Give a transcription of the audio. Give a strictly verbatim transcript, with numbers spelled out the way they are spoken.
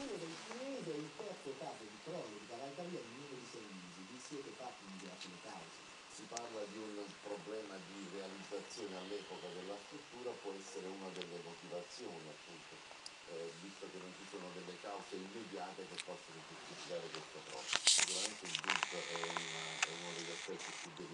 quello del cinese è il terzo caso di crollo di cavalcavia in meno di sei mesi. Vi siete fatti un'idea sulle cause? Si parla di un problema di realizzazione all'epoca della struttura, può essere una delle motivazioni appunto, eh, visto che non ci sono delle cause immediate che possono giustificare questo crollo. Sicuramente il V U P è, una, è uno degli aspetti più delicati.